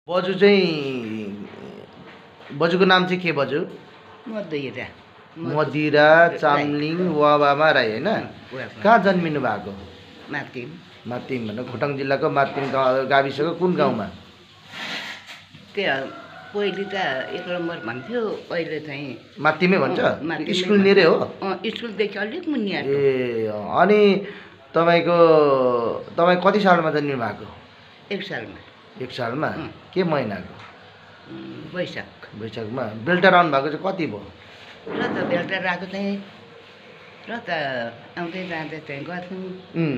बजु चाहिँ बजुको नाम चाहिँ के बजु? मदिरा मदिरा चामलिङ वाबामा राई होइन? कहाँ जन्मिनु भएको? मातिम मातिम भन्नु खोटाङ जिल्लाको मातिम गाविसको कुन गाउँमा? त्यो पहिले त 1 नम्बर भन्थ्यो, अहिले चाहिँ मातिमै भन्छ? मातिमै स्कुल नेरै हो? स्कुलदेखि अलिक मुनि आएको। ए अनि तपाईँ कति सालमा जन्मिनु भएको? 1 सालमा। 1 सालमा? के महिनाको? वैशाख। वैशाखमा। बेलटार आउनु भएको चाहिँ कति भयो? र त बेलटार आएको चाहिँ र त आउँदै जाँदै चाहिँ गर्थ्यौँ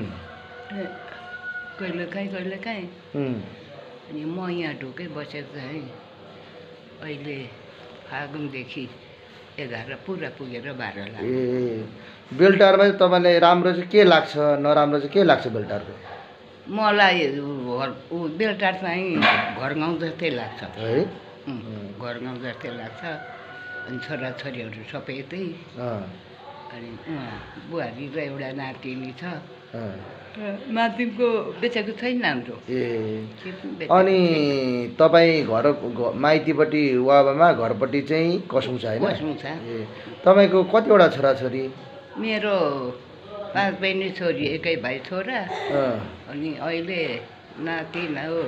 कहिलेकाहीँ। अनि म यहाँ ढुकै बसेको चाहिँ अहिले फागुनदेखि 11 पुरा पुगेर 12 लाग्यो। ए बेलटारमा चाहिँ तपाईँलाई राम्रो चाहिँ के लाग्छ, नराम्रो चाहिँ के लाग्छ बेलटारको? मलाई बेलटार चाहिँ घर गाउँ जस्तै लाग्छ है, घर गाउँ जस्तै लाग्छ। अनि छोराछोरीहरू सबै यतै, अनि उहाँ बुहारी र एउटा नातिनी छ। मातिमको बेचेको छैन हाम्रो। ए अनि तपाईँ माइतीपट्टि वाबामा, घरपट्टि चाहिँ कसौँ छ होइन? कसौँ छ। ए तपाईँको कतिवटा छोराछोरी? मेरो 5 बहिनी छोरी, 1 भाइ छोरा। अनि अहिले नाति हो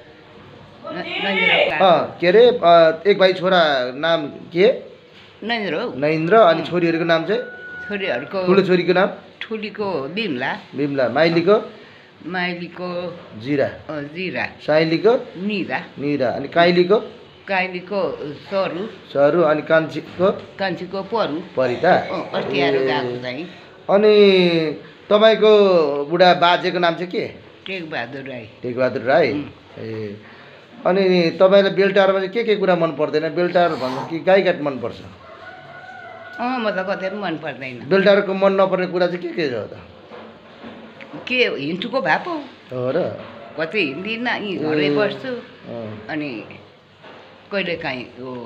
के अरे 1 भाइ छोरा नाम के? नरेन्द्र हो। नरेन्द्र। अनि छोरीहरूको नाम चाहिँ? छोरीहरूको ठुलो छोरीको नाम? ठुलीको बिमला। बिमला। माइलीको? माइलीको जिरा। जिरा। साइलीको? निरा। निरा। अनि काइलीको? काइलीको सरू। सरू। अनि कान्छीको? कान्छीको परू। परिता। अस्ति आएर गएको चाहिँ। अनि तपाईँको बुढा बाजेको नाम चाहिँ के? टेकबहादुर राई। टेकबहादुर राई। ए अनि तपाईँलाई बेलटारमा चाहिँ के कुरा मन पर्दैन? बेलटार भन्नु कि गाईघाट मनपर्छ? म त कतै पनि मन पर्दैन। बेलटारको मन नपर्ने कुरा चाहिँ के हो त? के हिँड्छुको भए पो हो र? कतै हिँड्दिनँ, यहीँ घरै बस्छु। अनि कहिलेकाहीँ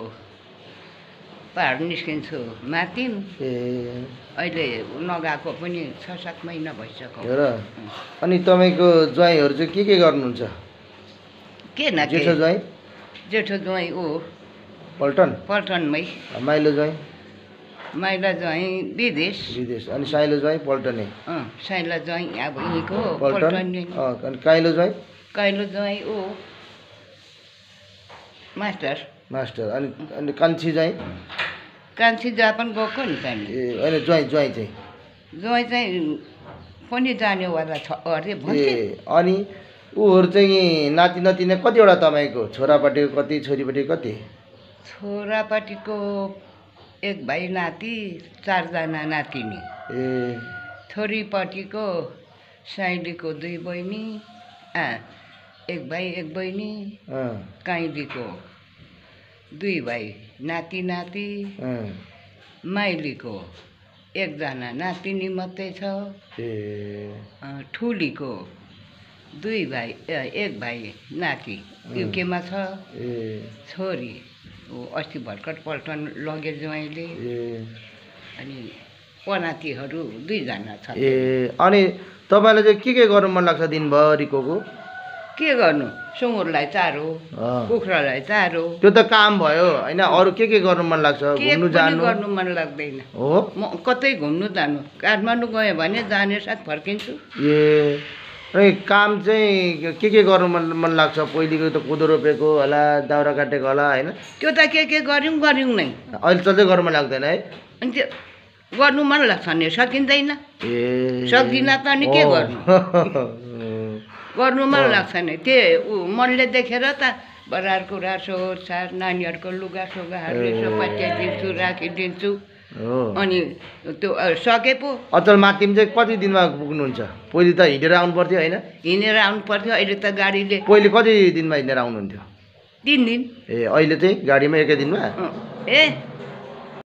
पहाड निस्किन्छु मातिम। ए अहिले नगएको पनि 6-7 महिना भइसक्यो। हो र? अनि तपाईँको ज्वाइँहरू चाहिँ के गर्नुहुन्छ? के न जेठो ज्वाइँ? जेठो ज्वाइँ पल्टनमै। माइलो ज्वाइँ? माइला ज्वाइँ विदेश। अनि साइलो ज्वाइँ पल्टनै? साइला ज्वाइँ अब यहीँको पल्टन। अनि काइलो ज्वाइँ? काइलो ज्वाइँ मास्टर। अनि कान्छी ज्वाइँ? कान्छी जापान गएको नि त्यहाँनिर। ए होइन, ज्वाइँ चाहिँ? ज्वाइँ चाहिँ पनि जानेवाला छ अरे भन्छ। ए अनि ऊहरू चाहिँ नाति नातिना कतिवटा तपाईँको? छोरापट्टिको कति, छोरीपट्टिको कति? छोरापट्टिको 1 भाइ नाति, 4 जना नातिनी। ए छोरीपट्टिको साइलीको 2 बहिनी, 1 भाइ 1 बहिनी। काइलीको 2 भाइ नाति नाति। माइलीको 1 जना नातिनी मात्रै छ। ठुलीको 2 भाइ 1 भाइ नाति युकेमा छ। छोरी अस्ति भर्खर पल्टन लगे ज्वाइँले। अनि पनातीहरू 2 जना छ। ए अनि तपाईँलाई चाहिँ के गर्नु मन लाग्छ दिनभरिको? के गर्नु? सुँगुरलाई चारो, कुखुरालाई चारो। त्यो त काम भयो होइन? अरू के गर्नु मन लाग्छ? घुम्नु जानु? गर्नु मन लाग्दैन। हो? म कतै घुम्नु जानु, काठमाडौँ गएँ भने जाने साथ फर्किन्छु। ए अनि काम चाहिँ के गर्नु मन लाग्छ? पहिलेको त कोदो रोपेको होला, दाउरा काटेको होला होइन? त्यो त के गऱ्यौँ नै। अहिले चल्दै गर्नु मन लाग्दैन है? अनि त्यो गर्नु मन लाग्छ नि, सकिँदैन। ए सक्दिनँ त अनि के गर्नु? गर्नु मन लाग्छ नि। त्यो मनले देखेर त बरार कुरा सोहोरसार, नानीहरूको लुगा सोगाहरू यसो पत्याइदिन्छु, राखिदिन्छु। अनि त्यो सके पो। अचल मातिम चाहिँ कति दिनमा पुग्नुहुन्छ? पहिले त हिँडेर आउनु पर्थ्यो होइन? हिँडेर आउनु पर्थ्यो, अहिले त गाडीले। पहिले कति दिनमा हिँडेर आउनुहुन्थ्यो? 3 दिन। ए अहिले चाहिँ गाडीमा 1 दिनमा?